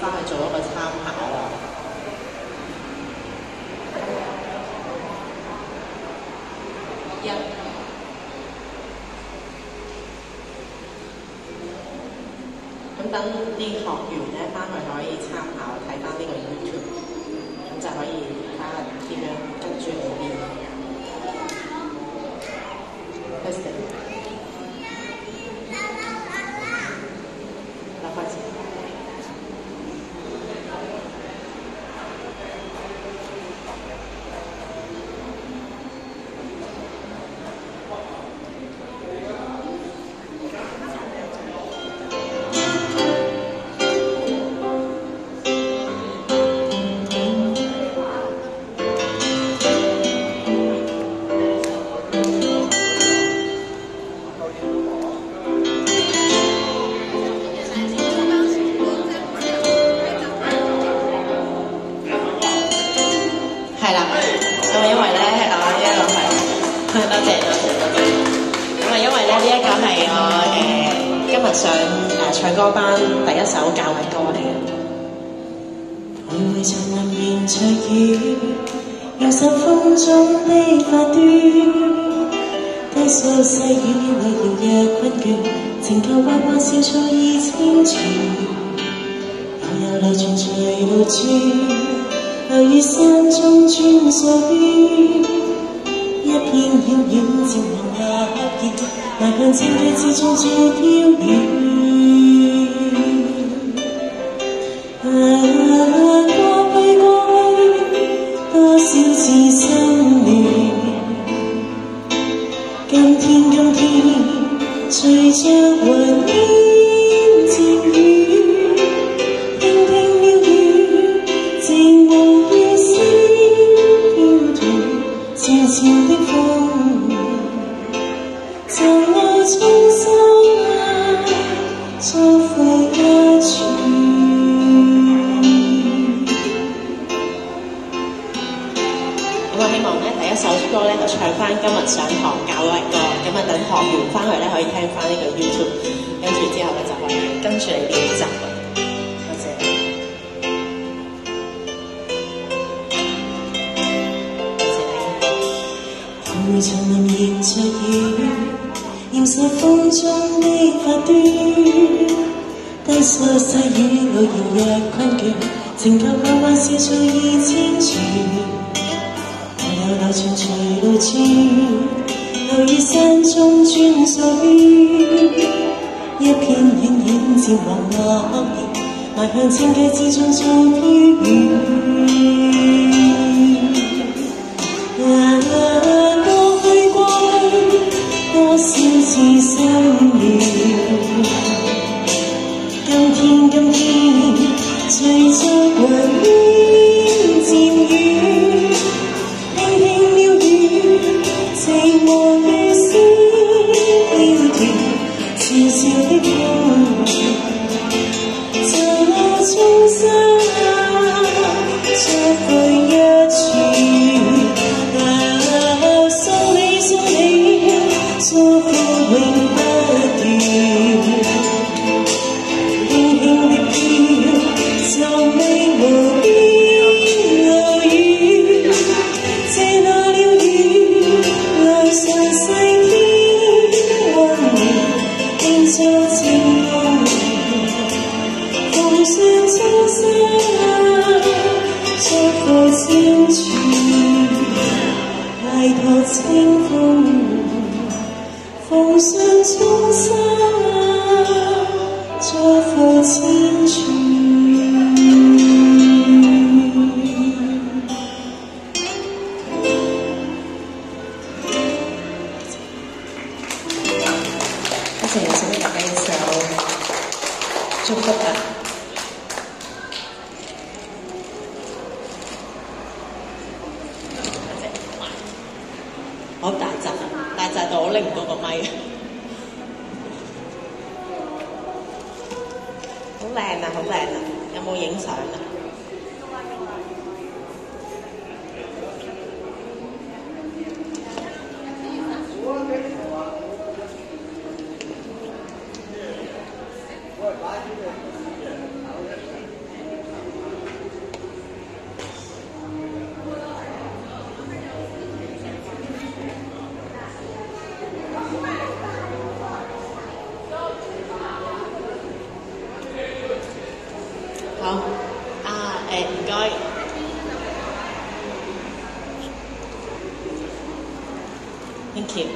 翻去做一個參考啦。咁等啲學員咧翻去可以參考睇翻呢個 YouTube， 咁就可以睇下點樣跟住你練。嗱，開始。係啦，咁啊因為咧呢一個係多謝。咁啊因為咧呢一個係我今日上唱歌班第一首教嘅歌嚟嘅。徘徊沉默仍在雨，用手風中的發端，低訴細雨為搖曳困倦，情舊彎彎笑錯已清泉，悠悠流傳隨路轉。流於山中穿梭於一片遙遠漸黃壓熱，邁向正軌之中最飄遠。過去多少次心亂，今天隨着雲煙漸遠，輕輕渺遠，靜無於思飄斷，悄悄的風，就我衷心祝福一串。咁我希望咧第一首歌咧就唱翻今日上堂教嘅歌，咁啊等學完翻去咧可以聽翻呢個 YouTube， 跟住之後咧就可以跟住嚟練習。多謝。徘徊沉默仍在雨，染濕風中的發端，低訴細雨路遙若困倦，情舊彎彎笑錯已清泉。流傳隨路轉，流於山中穿梭於一片遠遠漸黃落葉，邁向正軌之中最飄遠。過去多少次心亂，今天隨着雲煙漸遠。情無於思飄斷，悄悄的風，就我衷心祝福一串。送你，祝福永不斷，輕輕的飄，就未無邊路遠。這那了雨，來順世天溫暖，輕奏情夢，奉上衷心祝福千串，拜託清風，奉上衷心祝福千串。謝謝送俾大家一首祝福啊！好大陣啊！大陣到我拎唔到個咪，好靚啊！好靚啊！有冇影相啊？ 好啊，唔該。Thank you。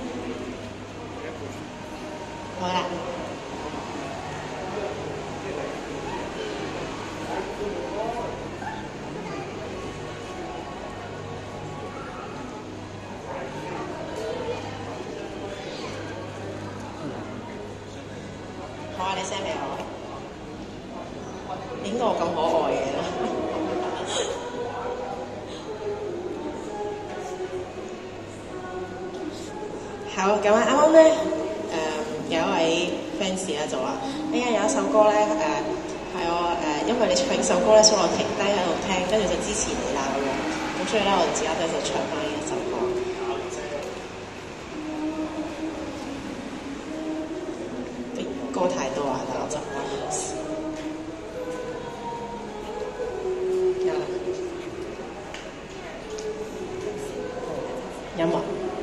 好啦。好啊，你 send 俾我。點解我咁可愛嘅？好，咁啊，啱啱咧有一位 fans 咧就話：哎呀，有一首歌咧係我因為你唱首歌咧，所以我停低喺度聽，跟住就支持你啦咁樣。咁所以咧，我自家就唱翻呢一首歌。歌太多啊，但我就唔好意思。音樂。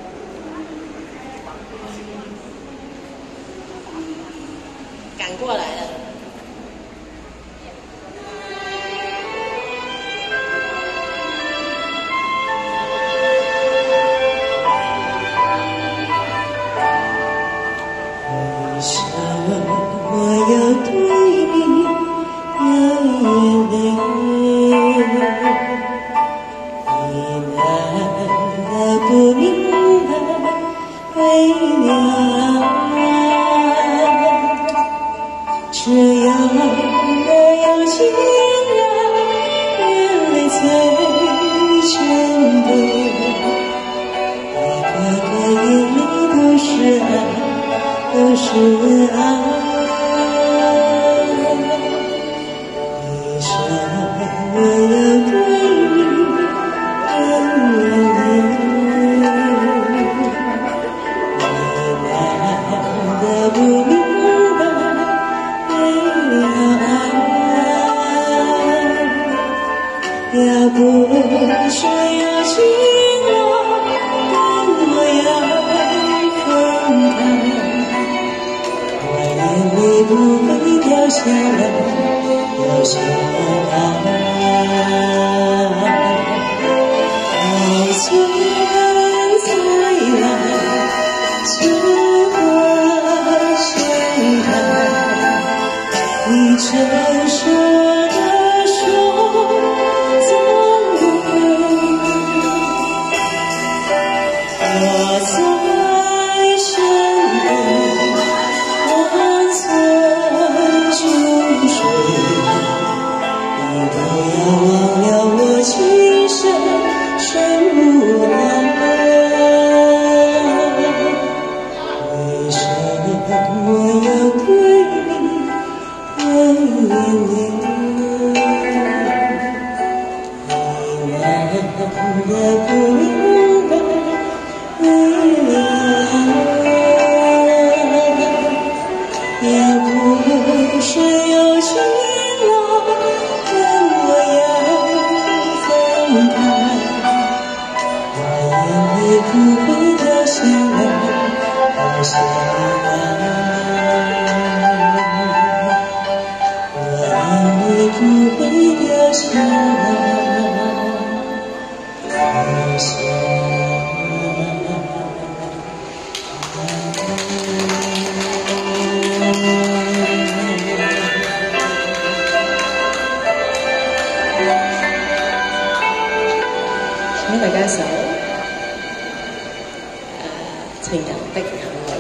赶過來了。 为什么要对你流眼泪？你难道不明白为了这样的友情啊，眼泪最真的，一颗颗眼泪都是爱，都是爱。为什么要对你流眼泪？你难道不明要不是有情啊，跟我要分开，我眼泪不会掉下来，掉下来。好存在来，只和谁爱？你承受的手。我在深渊，万寸珠水，你不要忘了我情深深不爱。为什么要对你流眼泪？你难道不明白？要不是有情啊，跟我要分开，我眼泪不会掉下来，掉下来，我眼泪不会掉下来，掉下来。 請大家一首情人的眼淚。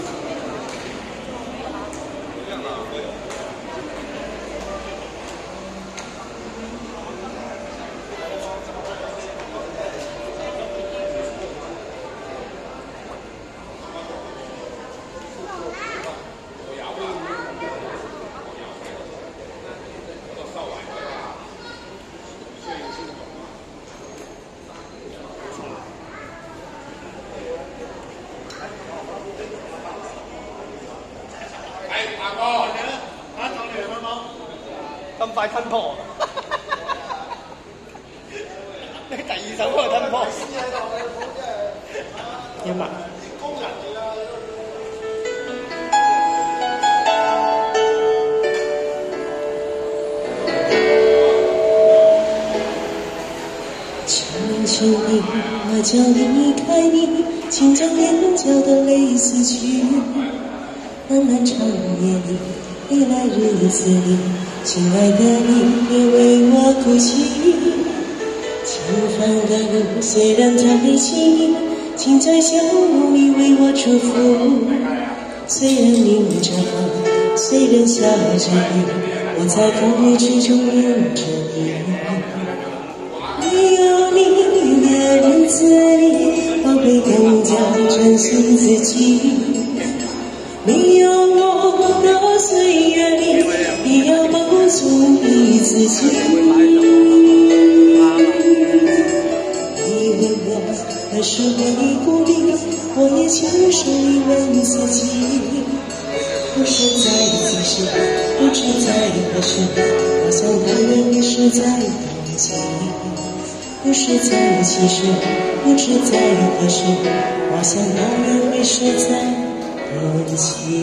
咁快吞破，你第二首歌就吞破。 音樂。 兄弟，我将离开你，请将眼角的泪撕去。漫漫长夜里，未来日子里，亲爱的你，别为我哭泣。前方的路虽然太近，请在笑容里为我祝福。虽然淋着风，虽然下着雨，我在风雨之中念着你。没有你的日子里，我会更加珍惜自己。没有我的岁月里，你要保住你自己。你问我何时会孤立，我也轻声地问自己。不是在几时，不知在何时，我想他人也是在冬季。不是在几时，不知在何时，我想他人也是在冬季。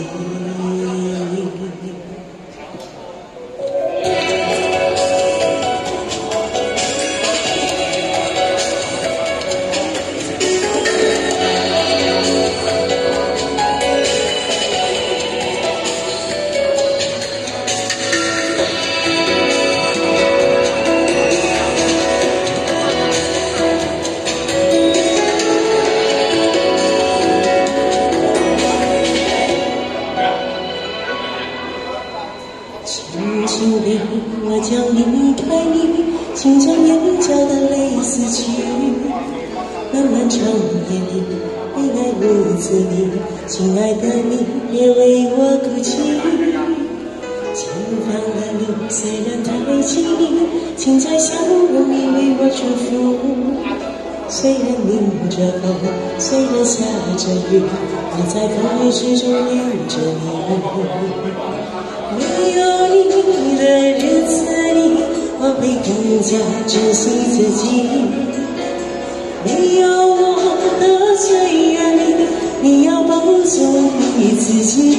轻地，我将离开你，请将眼角的泪撕去。漫漫长夜里，未来日子里，亲爱的你，别为我哭泣。前方的路虽然太近，请在笑容里为我祝福。虽然淋着风，虽然下着雨，我在风雨之中念着你。没有你的日子里，我会更加珍惜自己。没有我的岁月里，你要保重你自己。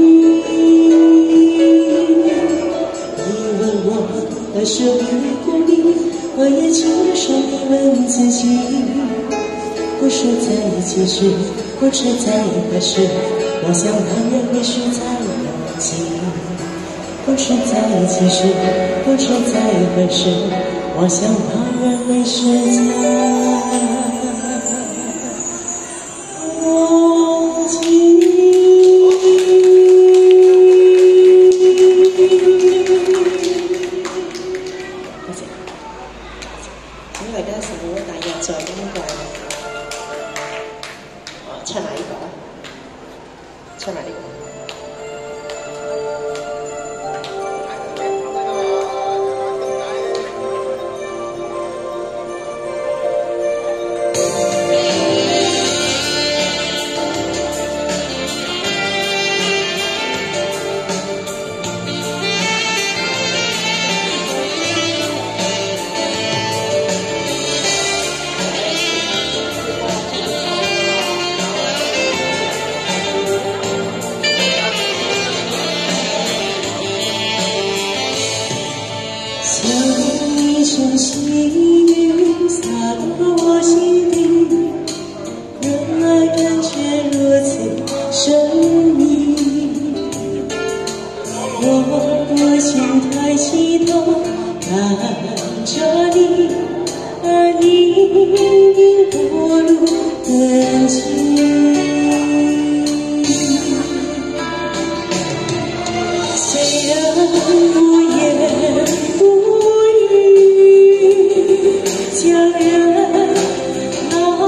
你问我何时会孤立，我也轻声地问自己。不是在几时，不知在何时，我想他人也是在冬季。不知在几时，不知在何时，我想他人会是在冬季。 咁大家手大約在邊個？唱埋呢個啦，唱埋呢個。 像细雨洒落我心底，原来感觉如此神秘。我心抬起头看着你，而你已步入人群。虽然无言无语，将人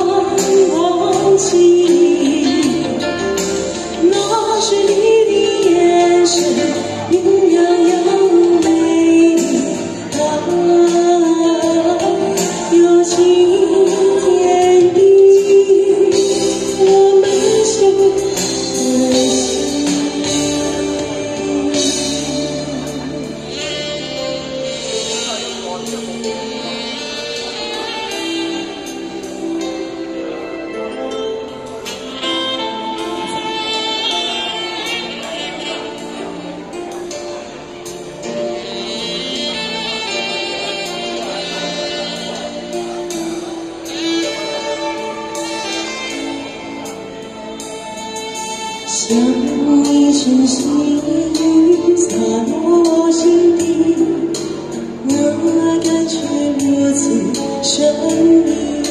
将你真心洒落心底，我感觉如此神秘。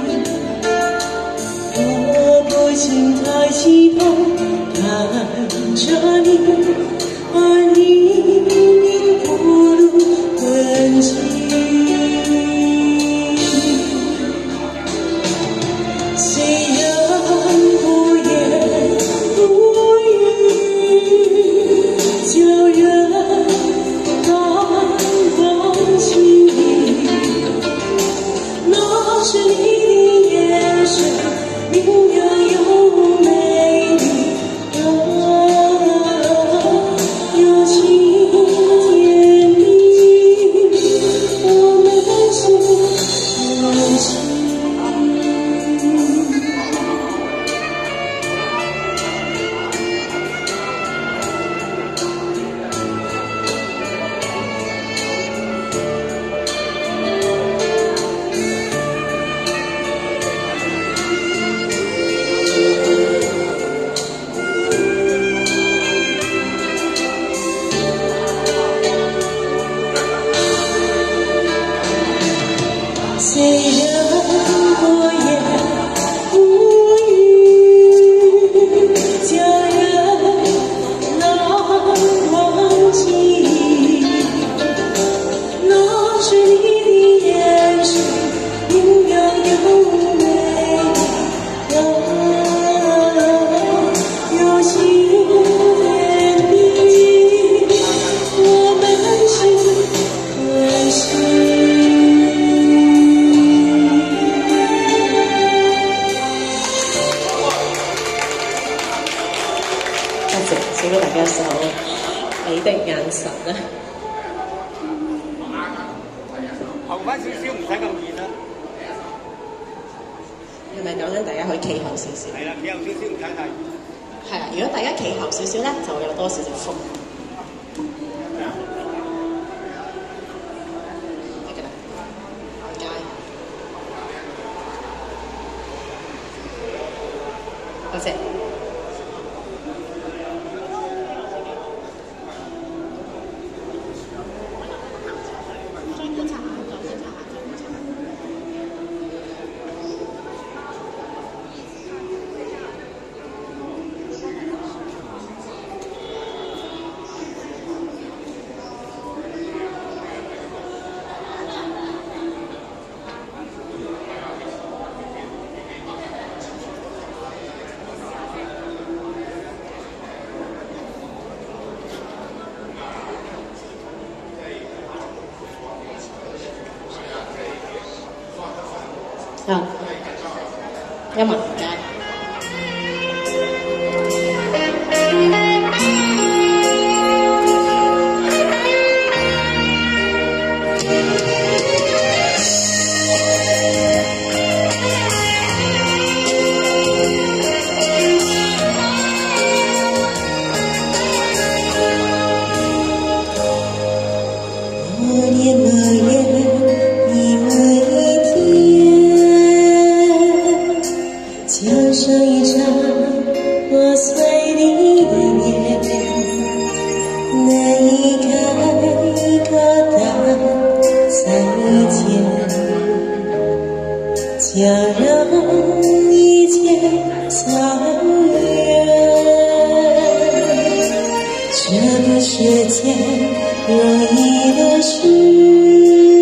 我不禁抬起头看着你，而你并不露痕迹。虽然不言不语，叫人难忘记。那是你的眼神，明亮又美丽，有情甜蜜，我们是关系。虽然我也无语，叫人难忘记。那是你的眼神，明亮又美丽，有情甜蜜，我们是关系。送俾大家一首你的眼神啦。 後翻少少，唔使咁遠啦。 係咪講緊大家可以企後少少？ 係啦，企後少少，唔使太遠。 係啦，如果大家企後少少咧，就會有多少少風。得㗎啦，街。多謝。啊，音樂時間。 我念了眼你每天，加上一张破碎的脸，难以开口道再见，就让一切草原。这个世界容易的事。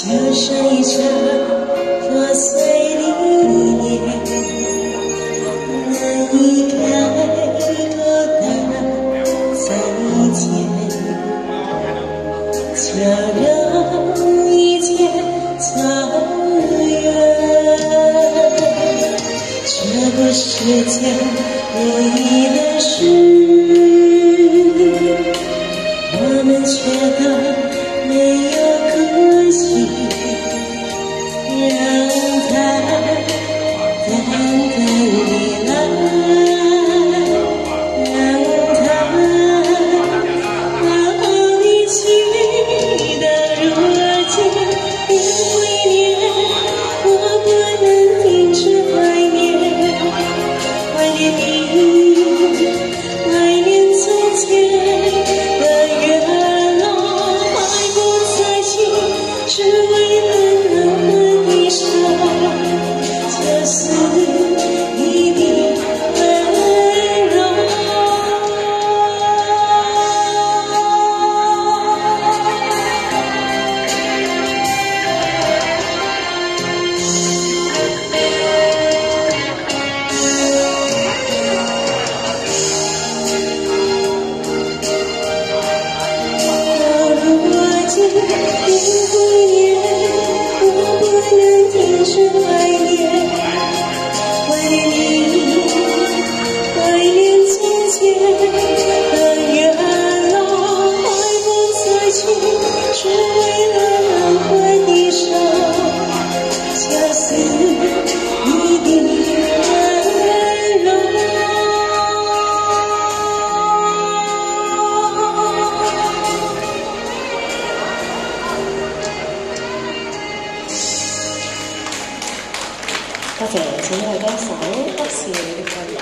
就像一场破碎的念，难以开口道再见，就让一切走远。这不是件容易的事，我们却都没有顾忌，让它淡淡地来，让它好好地去到如今。因为念，我不能停止怀念，怀念你，怀念从前的远路，爱不在情，只为了能和你手，就是你的温柔。到如今，因为念，我不能停止怀念，怀念你，怀念从前的远路，爱不在情，只为了能和你手，就是你的温柔。 多謝請位歌手不是你的溫柔。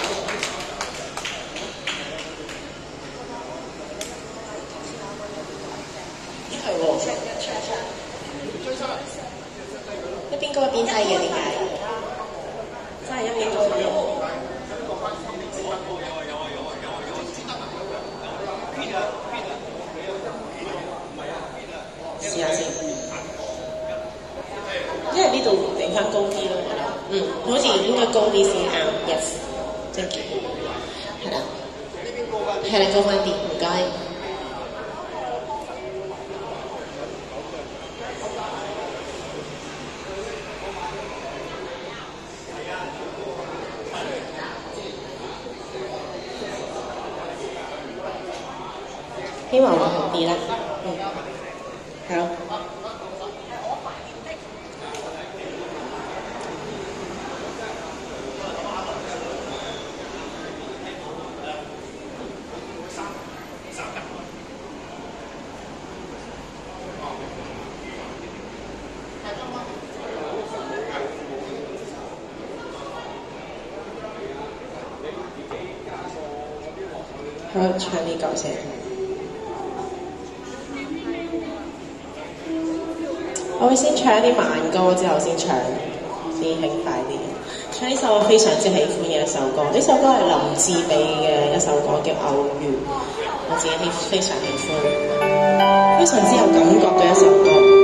咦係喎，一邊高一邊低嘅點解？真係一邊高一邊。試下先，因為呢度定翻高啲咯，我覺得。好似應該高啲先啱。Yes，thank you。係啦，係啦，高翻啲，唔該。希望會好啲啦。好。好，唱呢嚿先。我會先唱一啲慢歌，之後先唱啲輕快啲。唱呢首我非常之喜歡嘅一首歌，呢首歌係林志美嘅一首歌叫《偶遇》，我自己非常喜歡，非常之有感覺嘅一首歌。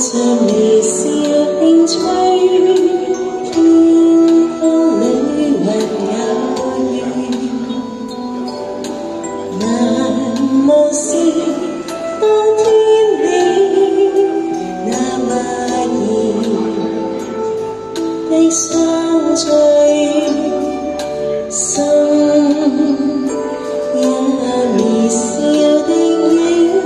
着微笑輕吹，天空裏還有月，難忘是當天你那默然的相聚，心也微笑的影。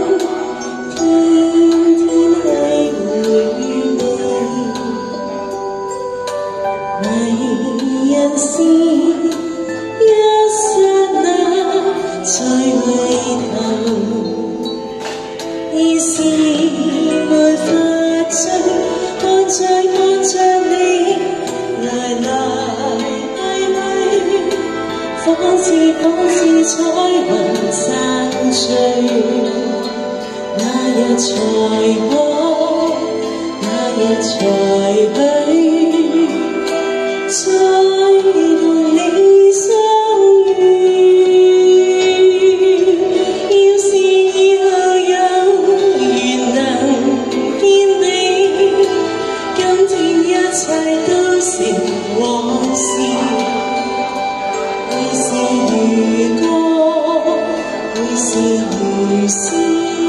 迷人是一剎那在回頭，意思沒法追，看着你來去，仿似彩雲散聚，那日才可，那日才去。 再同你相遇，要是以後有緣能見你，今天一切都成往事，會是如歌，會是如詩。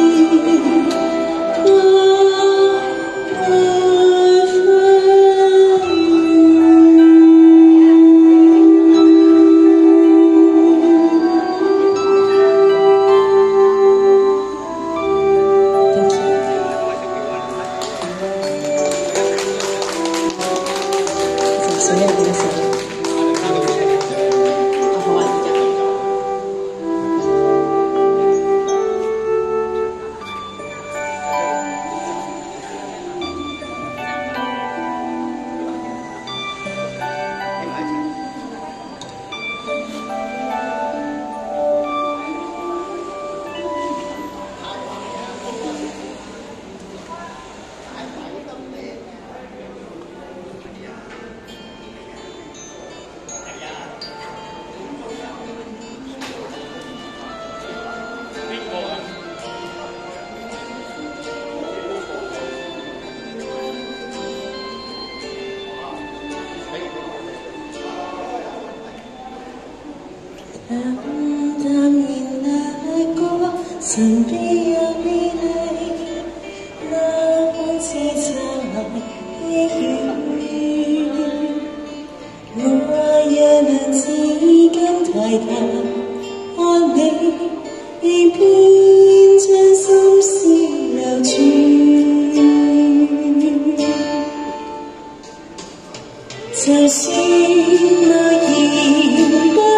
淡然那歌，神秘又美麗，那看似燦爛的雨，我也能至今抬頭看你，你便將心思留住，就算那言不。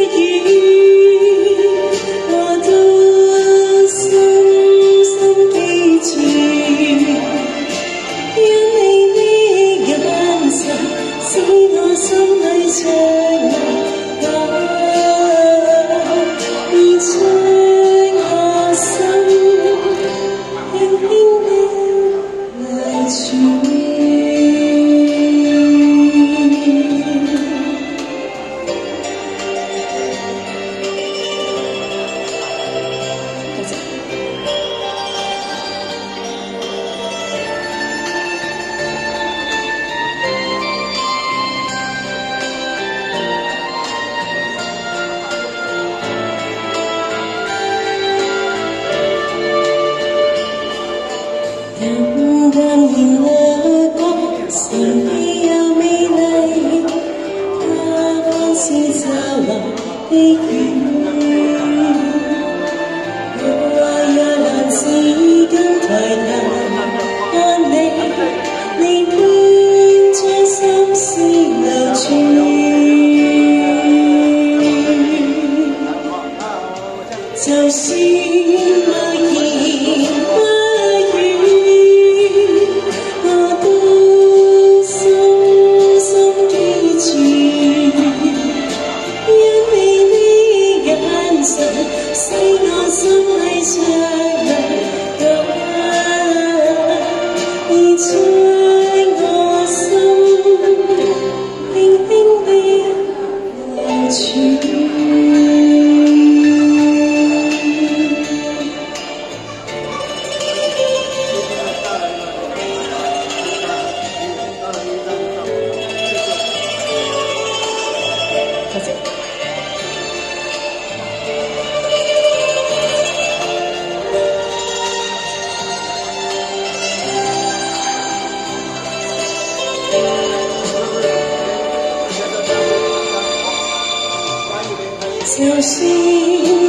淡然那歌，神秘又美麗，它看似驟來的雨，我也難自禁抬頭看你，你便將心思留住，就算默然。 使我心裏着涼，而在我心輕輕地流轉。 就算